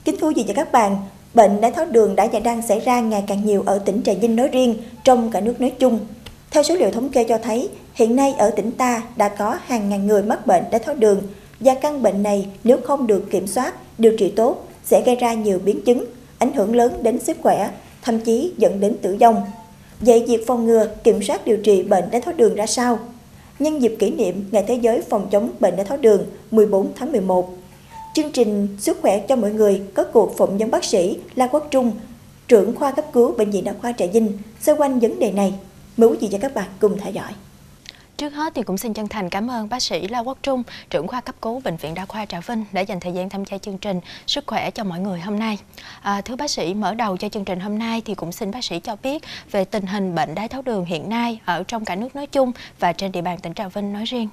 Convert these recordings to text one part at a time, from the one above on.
Kính thưa quý vị và các bạn, bệnh đái tháo đường đã và đang xảy ra ngày càng nhiều ở tỉnh Trà Vinh nói riêng, trong cả nước nói chung. Theo số liệu thống kê cho thấy, hiện nay ở tỉnh ta đã có hàng ngàn người mắc bệnh đái tháo đường và căn bệnh này nếu không được kiểm soát, điều trị tốt sẽ gây ra nhiều biến chứng, ảnh hưởng lớn đến sức khỏe, thậm chí dẫn đến tử vong. Vậy việc phòng ngừa, kiểm soát điều trị bệnh đái tháo đường ra sao? Nhân dịp kỷ niệm Ngày Thế giới phòng chống bệnh đái tháo đường 14 tháng 11, chương trình Sức khỏe cho mọi người có cuộc phỏng vấn bác sĩ La Quốc Trung, trưởng khoa cấp cứu Bệnh viện Đa khoa Trà Vinh xoay quanh vấn đề này. Mời quý vị và các bạn cùng theo dõi. Trước hết thì cũng xin chân thành cảm ơn bác sĩ La Quốc Trung, trưởng khoa cấp cứu Bệnh viện Đa khoa Trà Vinh đã dành thời gian tham gia chương trình Sức khỏe cho mọi người hôm nay. Thưa bác sĩ, mở đầu cho chương trình hôm nay thì cũng xin bác sĩ cho biết về tình hình bệnh đái tháo đường hiện nay ở trong cả nước nói chung và trên địa bàn tỉnh Trà Vinh nói riêng.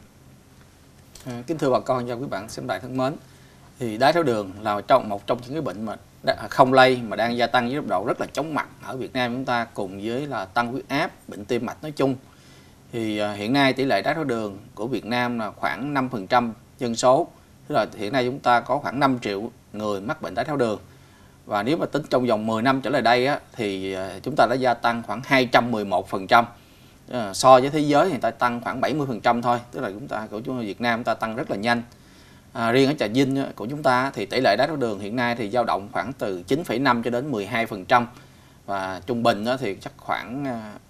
Kính thưa bà con và quý bạn xem đài thân mến, thì đái tháo đường là một trong những cái bệnh mà không lây mà đang gia tăng với tốc độ rất là chóng mặt ở Việt Nam chúng ta, cùng với là tăng huyết áp, bệnh tim mạch nói chung. Thì hiện nay tỷ lệ đái tháo đường của Việt Nam là khoảng 5% dân số, tức là hiện nay chúng ta có khoảng 5 triệu người mắc bệnh đái tháo đường. Và nếu mà tính trong vòng 10 năm trở lại đây á, thì chúng ta đã gia tăng khoảng 211%. So với thế giới thì người ta tăng khoảng 70% thôi, tức là chúng Việt Nam chúng ta tăng rất là nhanh. Riêng ở Trà Vinh của chúng ta thì tỷ lệ đái tháo đường hiện nay thì dao động khoảng từ 9,5 cho đến 12%, và trung bình thì chắc khoảng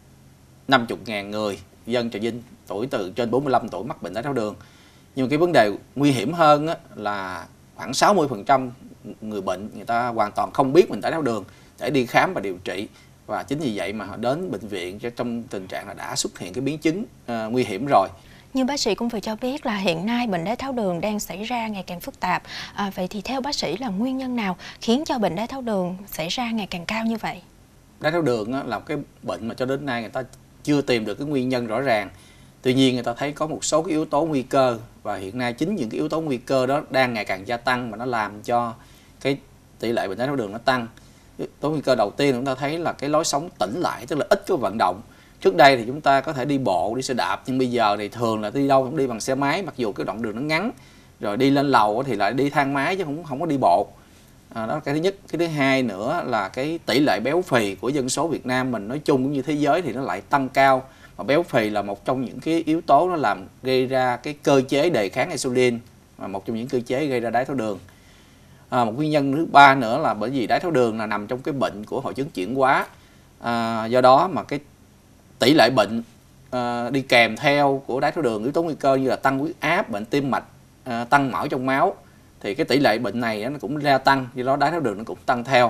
50.000 người dân Trà Vinh tuổi từ trên 45 tuổi mắc bệnh đái tháo đường. Nhưng cái vấn đề nguy hiểm hơn là khoảng 60% người bệnh người ta hoàn toàn không biết mình đái tháo đường để đi khám và điều trị, và chính vì vậy mà họ đến bệnh viện trong tình trạng là đã xuất hiện cái biến chứng nguy hiểm rồi. Như bác sĩ cũng vừa cho biết là hiện nay bệnh đái tháo đường đang xảy ra ngày càng phức tạp. Vậy thì theo bác sĩ là nguyên nhân nào khiến cho bệnh đái tháo đường xảy ra ngày càng cao như vậy? Đái tháo đường là một cái bệnh mà cho đến nay người ta chưa tìm được cái nguyên nhân rõ ràng. Tuy nhiên người ta thấy có một số cái yếu tố nguy cơ, và hiện nay chính những cái yếu tố nguy cơ đó đang ngày càng gia tăng mà nó làm cho cái tỷ lệ bệnh đái tháo đường nó tăng. Yếu tố nguy cơ đầu tiên chúng ta thấy là cái lối sống tĩnh lại, tức là ít có vận động. Trước đây thì chúng ta có thể đi bộ, đi xe đạp, nhưng bây giờ thì thường là đi đâu cũng đi bằng xe máy, mặc dù cái đoạn đường nó ngắn. Rồi đi lên lầu thì lại đi thang máy chứ không có đi bộ. Đó là cái thứ nhất. Cái thứ hai nữa là cái tỷ lệ béo phì của dân số Việt Nam mình nói chung cũng như thế giới thì nó lại tăng cao. Và béo phì là một trong những cái yếu tố nó làm gây ra cái cơ chế đề kháng insulin, và một trong những cơ chế gây ra đái tháo đường. Một nguyên nhân thứ ba nữa là bởi vì đái tháo đường là nằm trong cái bệnh của hội chứng chuyển hóa. Do đó mà cái tỷ lệ bệnh đi kèm theo của đái tháo đường, yếu tố nguy cơ như là tăng huyết áp, bệnh tim mạch, tăng mỡ trong máu, thì cái tỷ lệ bệnh này nó cũng gia tăng, do đó đái tháo đường nó cũng tăng theo.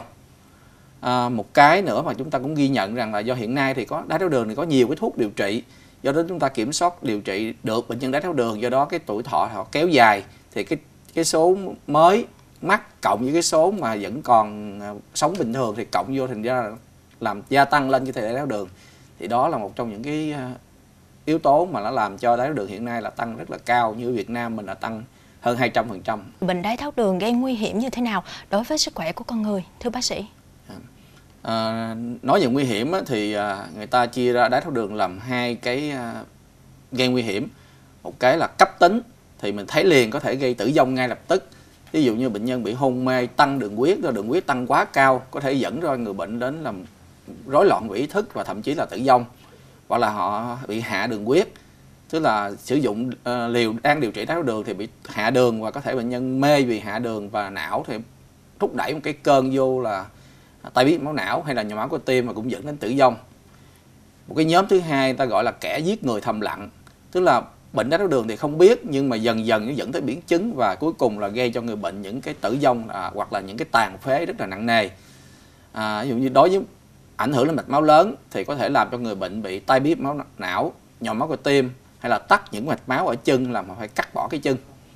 Một cái nữa mà chúng ta cũng ghi nhận rằng là do hiện nay thì có đái tháo đường thì có nhiều cái thuốc điều trị, do đó chúng ta kiểm soát điều trị được bệnh nhân đái tháo đường, do đó cái tuổi thọ họ kéo dài, thì cái số mới mắc cộng với cái số mà vẫn còn sống bình thường thì cộng vô thành ra làm gia tăng lên cái tỷ lệ đái tháo đường. Thì đó là một trong những cái yếu tố mà nó làm cho đái tháo đường hiện nay là tăng rất là cao, như Việt Nam mình là tăng hơn 200%. Bệnh đái tháo đường gây nguy hiểm như thế nào đối với sức khỏe của con người, thưa bác sĩ? Nói về nguy hiểm thì người ta chia ra đái tháo đường làm hai cái gây nguy hiểm. Một cái là cấp tính, thì mình thấy liền có thể gây tử vong ngay lập tức. Ví dụ như bệnh nhân bị hôn mê, tăng đường huyết tăng quá cao, có thể dẫn ra người bệnh đến làm rối loạn về ý thức và thậm chí là tử vong. Hoặc là họ bị hạ đường huyết, tức là sử dụng liều đang điều trị đái tháo đường thì bị hạ đường, và có thể bệnh nhân mê vì hạ đường, và não thì thúc đẩy một cái cơn vô là tai biến máu não hay là nhồi máu cơ tim, mà cũng dẫn đến tử vong. Một cái nhóm thứ hai người ta gọi là kẻ giết người thầm lặng, tức là bệnh đái tháo đường thì không biết, nhưng mà dần dần nó dẫn tới biến chứng, và cuối cùng là gây cho người bệnh những cái tử vong hoặc là những cái tàn phế rất là nặng nề. Ví dụ như đối với ảnh hưởng đến mạch máu lớn thì có thể làm cho người bệnh bị tai biến máu não, nhồi máu cơ tim, hay là tắc những mạch máu ở chân làm phải cắt bỏ cái chân.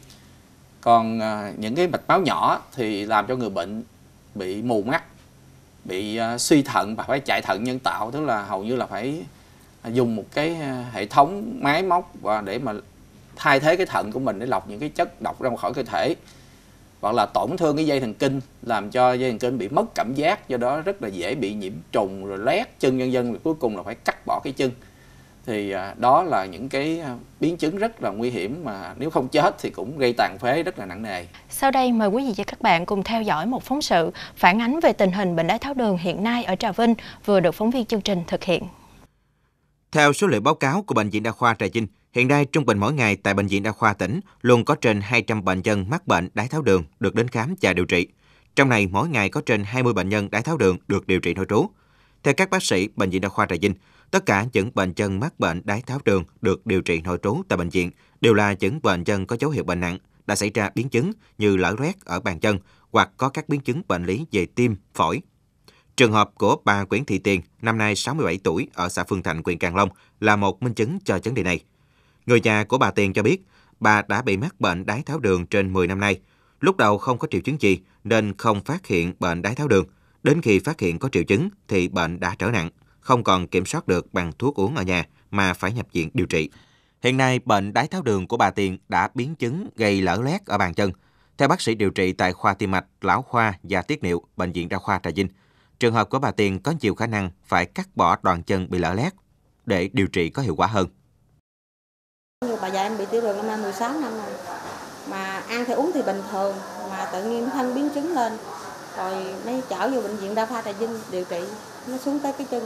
Còn những cái mạch máu nhỏ thì làm cho người bệnh bị mù mắt, bị suy thận và phải chạy thận nhân tạo, tức là hầu như là phải dùng một cái hệ thống máy móc và để mà thay thế cái thận của mình để lọc những cái chất độc ra khỏi cơ thể. Hoặc là tổn thương cái dây thần kinh, làm cho dây thần kinh bị mất cảm giác, do đó rất là dễ bị nhiễm trùng rồi loét chân, nhân dân, cuối cùng là phải cắt bỏ cái chân. Thì đó là những cái biến chứng rất là nguy hiểm mà nếu không chết thì cũng gây tàn phế rất là nặng nề. Sau đây mời quý vị và các bạn cùng theo dõi một phóng sự phản ánh về tình hình bệnh đái tháo đường hiện nay ở Trà Vinh vừa được phóng viên chương trình thực hiện. Theo số liệu báo cáo của Bệnh viện Đa khoa Trà Vinh, hiện nay trung bình mỗi ngày tại Bệnh viện Đa khoa tỉnh luôn có trên 200 bệnh nhân mắc bệnh đái tháo đường được đến khám và điều trị. Trong này, mỗi ngày có trên 20 bệnh nhân đái tháo đường được điều trị nội trú. Theo các bác sĩ Bệnh viện Đa khoa Trà Vinh, tất cả những bệnh nhân mắc bệnh đái tháo đường được điều trị nội trú tại bệnh viện đều là những bệnh nhân có dấu hiệu bệnh nặng, đã xảy ra biến chứng như lở loét ở bàn chân hoặc có các biến chứng bệnh lý về tim, phổi. Trường hợp của bà Nguyễn Thị Tiền, năm nay 67 tuổi, ở xã Phương Thạnh, huyện Càng Long là một minh chứng cho vấn đề này. Người nhà của bà Tiền cho biết, bà đã bị mắc bệnh đái tháo đường trên 10 năm nay. Lúc đầu không có triệu chứng gì nên không phát hiện bệnh đái tháo đường. Đến khi phát hiện có triệu chứng thì bệnh đã trở nặng, không còn kiểm soát được bằng thuốc uống ở nhà mà phải nhập viện điều trị. Hiện nay, bệnh đái tháo đường của bà Tiền đã biến chứng gây lở loét ở bàn chân. Theo bác sĩ điều trị tại khoa tim mạch, lão khoa và tiết niệu, Bệnh viện Đa khoa Trà Vinh, trường hợp của bà Tiền có nhiều khả năng phải cắt bỏ đoạn chân bị lở loét để điều trị có hiệu quả hơn. Bà già em bị tiểu đường năm nay 16 năm rồi, mà ăn thì uống thì bình thường, mà tự nhiên thanh biến chứng lên, rồi mới chở vô Bệnh viện Đa khoa Trà Vinh điều trị, nó xuống tới cái chân.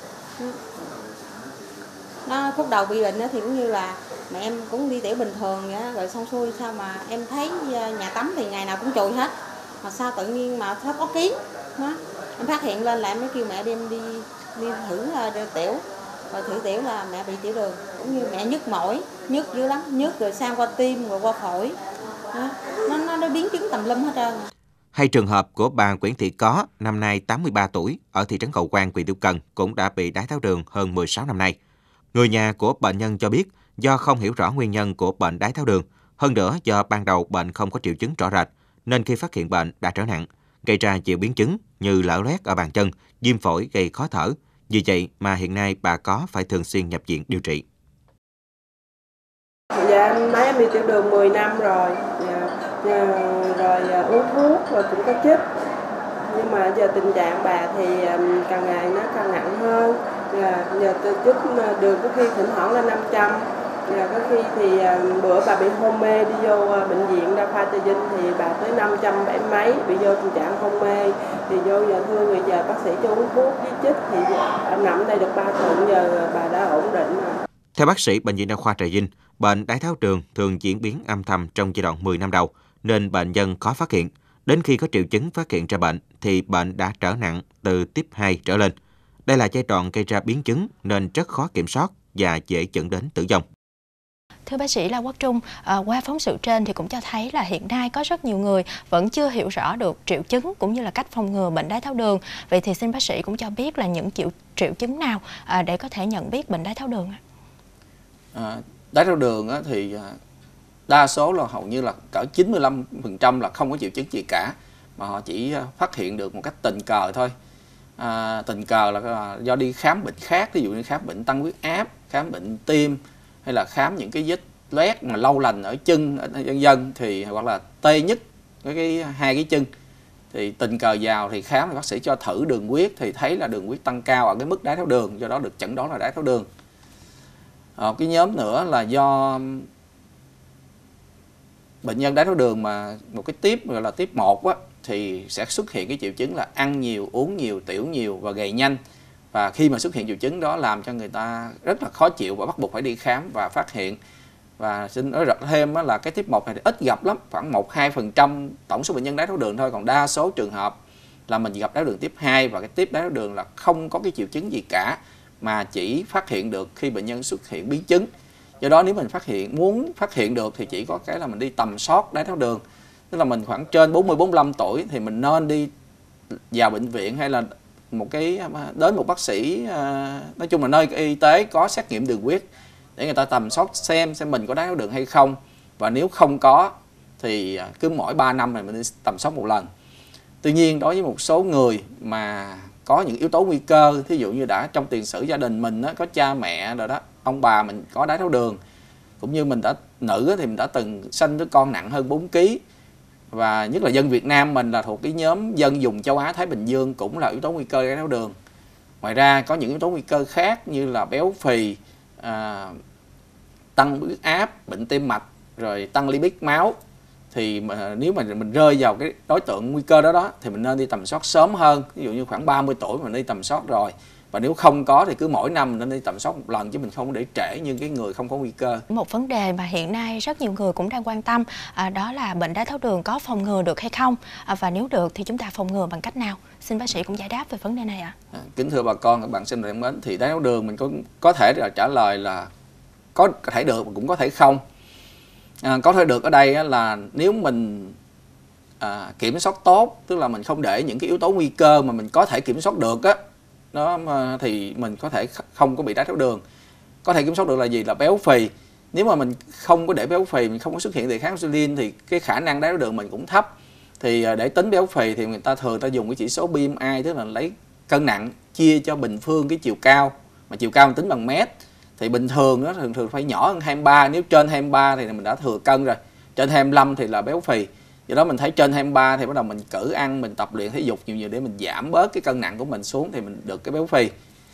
Nó khúc đầu bị bệnh thì cũng như là mẹ em cũng đi tiểu bình thường vậy, rồi xong xuôi sao mà em thấy nhà tắm thì ngày nào cũng chùi hết, mà sao tự nhiên mà thấy có kiến đó. Em phát hiện lên là em mới kêu mẹ đem đi thử tiểu, rồi thử tiểu là mẹ bị tiểu đường, cũng như mẹ nhức mỏi, nhức dữ lắm, nhức rồi sang qua tim rồi qua phổi đó. Nó biến chứng tùm lum hết trơn. Hay trường hợp của bà Nguyễn Thị Có, năm nay 83 tuổi, ở thị trấn Cầu Quan, huyện Tiểu Cần, cũng đã bị đái tháo đường hơn 16 năm nay. Người nhà của bệnh nhân cho biết, do không hiểu rõ nguyên nhân của bệnh đái tháo đường, hơn nữa do ban đầu bệnh không có triệu chứng rõ rệt, nên khi phát hiện bệnh đã trở nặng, gây ra nhiều biến chứng như lở loét ở bàn chân, viêm phổi gây khó thở. Vì vậy mà hiện nay bà Có phải thường xuyên nhập viện điều trị. Dạ, em nói em bị tiểu đường 10 năm rồi, rồi uống thuốc rồi cũng có chích, nhưng mà giờ tình trạng bà thì càng ngày nó càng nặng hơn. Giờ chích đường có khi thỉnh thoảng là 500, có khi thì bữa bà bị hôn mê đi vô Bệnh viện Đa khoa Trà Vinh thì bà tới 570 mấy, bị vô tình trạng hôn mê thì vô giờ thưa người giờ bác sĩ cho uống thuốc với chích thì nằm đây được 3 tuần, giờ bà đã ổn định rồi. Theo bác sĩ Bệnh viện Đa khoa Trà Vinh, bệnh đái tháo đường thường diễn biến âm thầm trong giai đoạn 10 năm đầu, nên bệnh nhân khó phát hiện. Đến khi có triệu chứng phát hiện ra bệnh thì bệnh đã trở nặng từ tiếp 2 trở lên. Đây là giai đoạn gây ra biến chứng nên rất khó kiểm soát và dễ dẫn đến tử vong. Thưa bác sĩ La Quốc Trung, qua phóng sự trên thì cũng cho thấy là hiện nay có rất nhiều người vẫn chưa hiểu rõ được triệu chứng cũng như là cách phòng ngừa bệnh đái tháo đường. Vậy thì xin bác sĩ cũng cho biết là những triệu chứng nào để có thể nhận biết bệnh đái tháo đường? Đái tháo đường thì đa số là hầu như là cỡ 95% là không có triệu chứng gì cả, mà họ chỉ phát hiện được một cách tình cờ thôi. Tình cờ là do đi khám bệnh khác, ví dụ như khám bệnh tăng huyết áp, khám bệnh tim, hay là khám những cái vết loét mà lâu lành ở chân vân vân, thì hoặc là tê nhất hai cái chân, thì tình cờ vào thì khám, thì bác sĩ cho thử đường huyết thì thấy là đường huyết tăng cao ở cái mức đái tháo đường, do đó được chẩn đoán là đái tháo đường. Cái nhóm nữa là do bệnh nhân đái tháo đường mà một cái tiếp gọi là tiếp 1 thì sẽ xuất hiện cái triệu chứng là ăn nhiều, uống nhiều, tiểu nhiều và gầy nhanh. Và khi mà xuất hiện triệu chứng đó làm cho người ta rất là khó chịu và bắt buộc phải đi khám và phát hiện. Và xin nói thêm là cái tiếp 1 này thì ít gặp lắm, khoảng 1-2% tổng số bệnh nhân đái tháo đường thôi. Còn đa số trường hợp là mình gặp đái tháo đường tiếp 2 và cái tiếp đái tháo đường là không có cái triệu chứng gì cả, mà chỉ phát hiện được khi bệnh nhân xuất hiện biến chứng. Do đó nếu mình muốn phát hiện được thì chỉ có cái là mình đi tầm soát đái tháo đường. Tức là mình khoảng trên 40-45 tuổi thì mình nên đi vào bệnh viện hay là đến một bác sĩ, nói chung là nơi y tế có xét nghiệm đường huyết để người ta tầm soát xem mình có đái tháo đường hay không. Và nếu không có thì cứ mỗi 3 năm này mình đi tầm soát một lần. Tuy nhiên đối với một số người mà có những yếu tố nguy cơ, thí dụ như đã trong tiền sử gia đình mình có cha mẹ rồi đó, ông bà mình có đái tháo đường, cũng như mình nữ thì mình đã từng sinh đứa con nặng hơn 4 kg, và nhất là dân Việt Nam mình là thuộc cái nhóm dân vùng châu Á Thái Bình Dương cũng là yếu tố nguy cơ đái tháo đường. Ngoài ra có những yếu tố nguy cơ khác như là béo phì, tăng huyết áp, bệnh tim mạch, rồi tăng lipid máu, thì nếu mà mình rơi vào cái đối tượng nguy cơ đó thì mình nên đi tầm soát sớm hơn. Ví dụ như khoảng 30 tuổi mình đi tầm soát rồi, và nếu không có thì cứ mỗi năm mình nên đi tầm soát một lần, chứ mình không để trễ như cái người không có nguy cơ. Một vấn đề mà hiện nay rất nhiều người cũng đang quan tâm, đó là bệnh đái tháo đường có phòng ngừa được hay không, và nếu được thì chúng ta phòng ngừa bằng cách nào? Xin bác sĩ cũng giải đáp về vấn đề này ạ. Kính thưa bà con, các bạn xin thân mến, thì đái tháo đường mình có thể là trả lời là có thể được mà cũng có thể không. Có thể được ở đây là nếu mình kiểm soát tốt, tức là mình không để những cái yếu tố nguy cơ mà mình có thể kiểm soát được đó thì mình có thể không có bị đái tháo đường. Có thể kiểm soát được là gì? Là béo phì. Nếu mà mình không có để béo phì, mình không có xuất hiện đề kháng insulin thì cái khả năng đái tháo đường mình cũng thấp. Thì để tính béo phì thì người ta thường dùng cái chỉ số BMI, tức là lấy cân nặng chia cho bình phương cái chiều cao, mà chiều cao mình tính bằng mét. Thì bình thường nó thường phải nhỏ hơn 23, nếu trên 23 thì mình đã thừa cân rồi, trên 25 thì là béo phì. Do đó mình thấy trên 23 thì bắt đầu mình cử ăn, mình tập luyện thể dục nhiều để mình giảm bớt cái cân nặng của mình xuống thì mình được cái béo phì.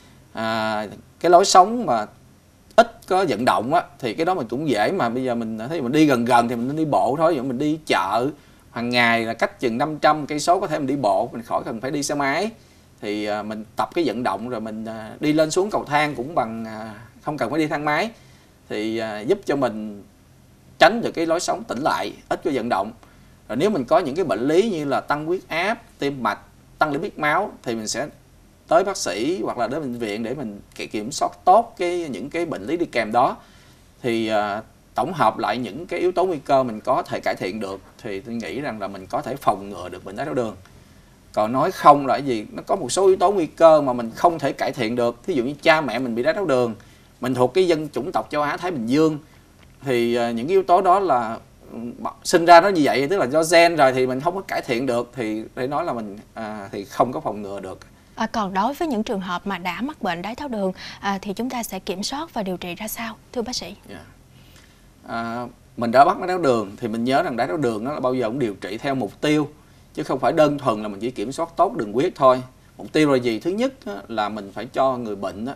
Cái lối sống mà ít có vận động thì cái đó mình cũng dễ, mà bây giờ mình thấy mình đi gần thì mình nên đi bộ thôi. Ví dụ mình đi chợ hàng ngày là cách chừng 500 cây số, có thể mình đi bộ, mình khỏi cần phải đi xe máy. Thì mình tập cái vận động, rồi mình đi lên xuống cầu thang cũng bằng không cần phải đi thang máy, thì giúp cho mình tránh được cái lối sống tĩnh lại, ít có vận động. Rồi nếu mình có những cái bệnh lý như là tăng huyết áp, tim mạch, tăng lipid máu thì mình sẽ tới bác sĩ hoặc là đến bệnh viện để mình kiểm soát tốt những cái bệnh lý đi kèm đó. Thì tổng hợp lại những cái yếu tố nguy cơ mình có thể cải thiện được thì tôi nghĩ rằng là mình có thể phòng ngừa được bệnh đái tháo đường. Còn nói không là cái gì? Nó có một số yếu tố nguy cơ mà mình không thể cải thiện được. Ví dụ như cha mẹ mình bị đái tháo đường, mình thuộc cái dân chủng tộc châu Á Thái Bình Dương, thì những yếu tố đó là sinh ra nó như vậy, tức là do gen rồi, thì mình không có cải thiện được, thì để nói là mình thì không có phòng ngừa được. Còn đối với những trường hợp mà đã mắc bệnh đái tháo đường thì chúng ta sẽ kiểm soát và điều trị ra sao, thưa bác sĩ? Mình đã mắc đái tháo đường thì mình nhớ rằng đái tháo đường nó là bao giờ cũng điều trị theo mục tiêu, chứ không phải đơn thuần là mình chỉ kiểm soát tốt đường huyết thôi. Mục tiêu là gì? Thứ nhất là mình phải cho người bệnh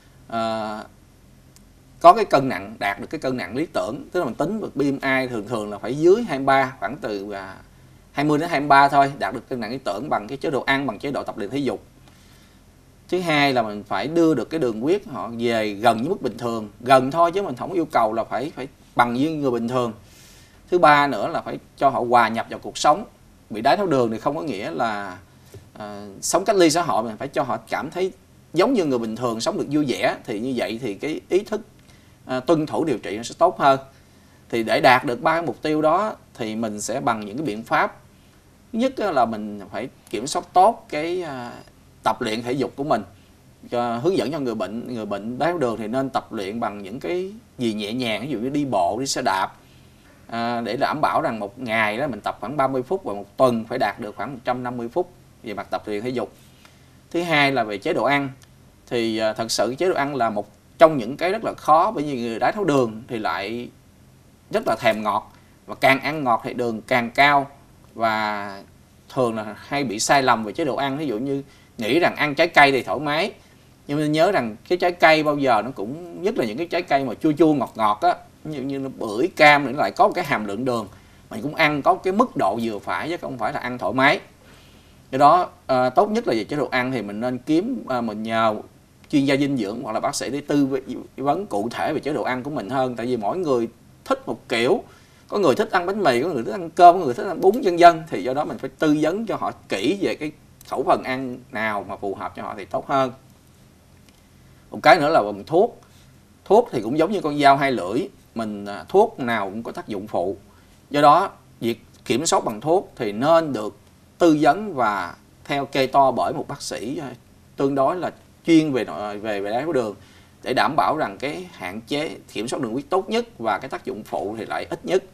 có cái cân nặng, đạt được cái cân nặng lý tưởng, tức là mình tính được BMI thường là phải dưới 23, khoảng từ 20 đến 23 thôi, đạt được cân nặng lý tưởng bằng cái chế độ ăn, bằng chế độ tập luyện thể dục. Thứ hai là mình phải đưa được cái đường huyết họ về gần với mức bình thường, gần thôi chứ mình không yêu cầu là phải bằng với người bình thường. Thứ ba nữa là phải cho họ hòa nhập vào cuộc sống. Bị đái tháo đường thì không có nghĩa là sống cách ly xã hội, mình phải cho họ cảm thấy giống như người bình thường, sống được vui vẻ. Thì như vậy thì cái ý thức tuân thủ điều trị nó sẽ tốt hơn. Thì để đạt được ba cái mục tiêu đó thì mình sẽ bằng những cái biện pháp. Thứ nhất là mình phải kiểm soát tốt cái tập luyện thể dục của mình, hướng dẫn cho người bệnh đái tháo đường thì nên tập luyện bằng những cái gì nhẹ nhàng, ví dụ như đi bộ, đi xe đạp, để đảm bảo rằng một ngày đó mình tập khoảng 30 phút và một tuần phải đạt được khoảng 150 phút về mặt tập luyện thể dục. Thứ hai là về chế độ ăn, thì thật sự chế độ ăn là một trong những cái rất là khó, bởi vì người đái tháo đường thì lại rất là thèm ngọt, và càng ăn ngọt thì đường càng cao, và thường là hay bị sai lầm về chế độ ăn. Ví dụ như nghĩ rằng ăn trái cây thì thoải mái, nhưng mà nhớ rằng cái trái cây bao giờ nó cũng, nhất là những cái trái cây mà chua chua ngọt ngọt như bưởi, cam, nó lại có một cái hàm lượng đường, mình cũng ăn có cái mức độ vừa phải chứ không phải là ăn thoải mái. Do đó tốt nhất là về chế độ ăn thì mình nên kiếm mình nhờ chuyên gia dinh dưỡng hoặc là bác sĩ để tư vấn cụ thể về chế độ ăn của mình hơn. Tại vì mỗi người thích một kiểu, có người thích ăn bánh mì, có người thích ăn cơm, có người thích ăn bún vân vân. Thì do đó mình phải tư vấn cho họ kỹ về cái khẩu phần ăn nào mà phù hợp cho họ thì tốt hơn. Một cái nữa là bằng thuốc. Thuốc thì cũng giống như con dao hai lưỡi, mình thuốc nào cũng có tác dụng phụ. Do đó việc kiểm soát bằng thuốc thì nên được tư vấn và theo kê toa bởi một bác sĩ tương đối là chuyên về đái tháo đường, để đảm bảo rằng cái hạn chế kiểm soát đường huyết tốt nhất và cái tác dụng phụ thì lại ít nhất.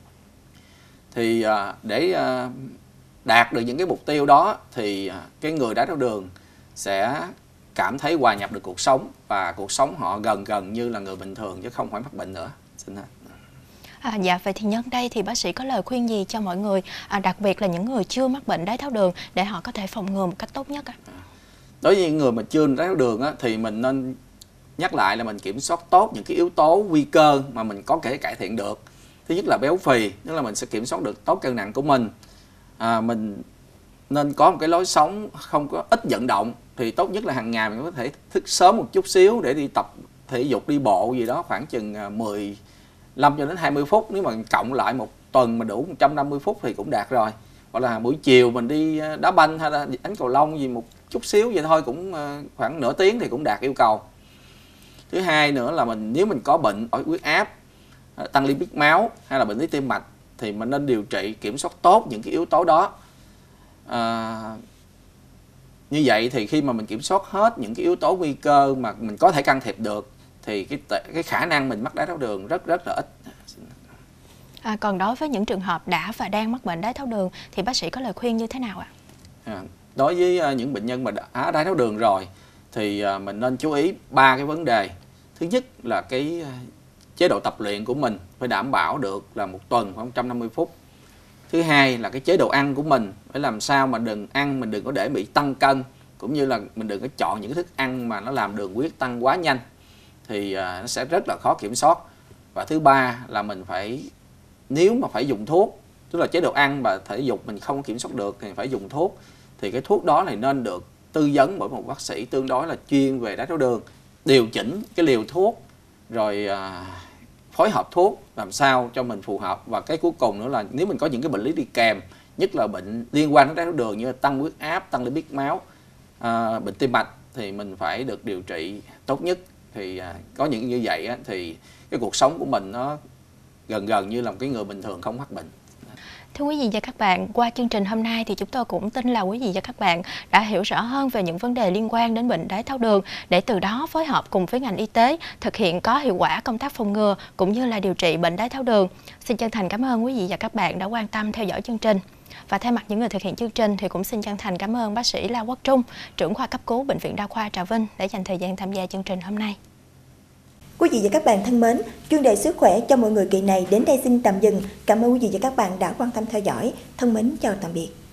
Thì để đạt được những cái mục tiêu đó thì cái người đái tháo đường sẽ cảm thấy hòa nhập được cuộc sống, và cuộc sống họ gần như là người bình thường chứ không phải mắc bệnh nữa. Xin hết. Dạ, vậy thì nhân đây thì bác sĩ có lời khuyên gì cho mọi người, đặc biệt là những người chưa mắc bệnh đái tháo đường, để họ có thể phòng ngừa một cách tốt nhất ạ? Đối với những người mà chưa đái tháo đường thì mình nên nhắc lại là mình kiểm soát tốt những cái yếu tố nguy cơ mà mình có thể cải thiện được. Thứ nhất là béo phì, tức là mình sẽ kiểm soát được tốt cân nặng của mình. Mình nên có một cái lối sống không có ít vận động, thì tốt nhất là hàng ngày mình có thể thức sớm một chút xíu để đi tập thể dục, đi bộ gì đó khoảng chừng 15 cho đến 20 phút. Nếu mà cộng lại một tuần mà đủ 150 phút thì cũng đạt rồi. Hoặc là buổi chiều mình đi đá banh hay là đánh cầu lông gì một chút xíu vậy thôi, cũng khoảng nửa tiếng thì cũng đạt yêu cầu. Thứ hai nữa là nếu mình có bệnh huyết áp, tăng lipid máu hay là bệnh lý tim mạch thì mình nên điều trị kiểm soát tốt những cái yếu tố đó. Như vậy thì khi mà mình kiểm soát hết những cái yếu tố nguy cơ mà mình có thể can thiệp được thì cái khả năng mình mắc đái tháo đường rất là ít. Còn đối với những trường hợp đã và đang mắc bệnh đái tháo đường thì bác sĩ có lời khuyên như thế nào ạ? Đối với những bệnh nhân mà đã đái tháo đường rồi thì mình nên chú ý 3 cái vấn đề. Thứ nhất là cái chế độ tập luyện của mình phải đảm bảo được là một tuần khoảng 150 phút. Thứ hai là cái chế độ ăn của mình phải làm sao mà mình đừng có để bị tăng cân, cũng như là mình đừng có chọn những cái thức ăn mà nó làm đường huyết tăng quá nhanh thì nó sẽ rất là khó kiểm soát. Và thứ ba là mình nếu mà phải dùng thuốc, tức là chế độ ăn và thể dục mình không kiểm soát được thì phải dùng thuốc, thì cái thuốc đó thì nên được tư vấn bởi một bác sĩ tương đối là chuyên về đái tháo đường, điều chỉnh cái liều thuốc rồi phối hợp thuốc làm sao cho mình phù hợp. Và cái cuối cùng nữa là nếu mình có những cái bệnh lý đi kèm, nhất là bệnh liên quan đến đái tháo đường như là tăng huyết áp, tăng lipid máu, bệnh tim mạch thì mình phải được điều trị tốt nhất. Thì có những như vậy thì cái cuộc sống của mình nó gần như là một cái người bình thường không mắc bệnh. Thưa quý vị và các bạn, qua chương trình hôm nay thì chúng tôi cũng tin là quý vị và các bạn đã hiểu rõ hơn về những vấn đề liên quan đến bệnh đái tháo đường, để từ đó phối hợp cùng với ngành y tế thực hiện có hiệu quả công tác phòng ngừa cũng như là điều trị bệnh đái tháo đường. Xin chân thành cảm ơn quý vị và các bạn đã quan tâm theo dõi chương trình. Và thay mặt những người thực hiện chương trình thì cũng xin chân thành cảm ơn bác sĩ La Quốc Trung, trưởng khoa cấp cứu Bệnh viện Đa khoa Trà Vinh đã dành thời gian tham gia chương trình hôm nay. Quý vị và các bạn thân mến, chuyên đề sức khỏe cho mọi người kỳ này đến đây xin tạm dừng. Cảm ơn quý vị và các bạn đã quan tâm theo dõi. Thân mến chào tạm biệt.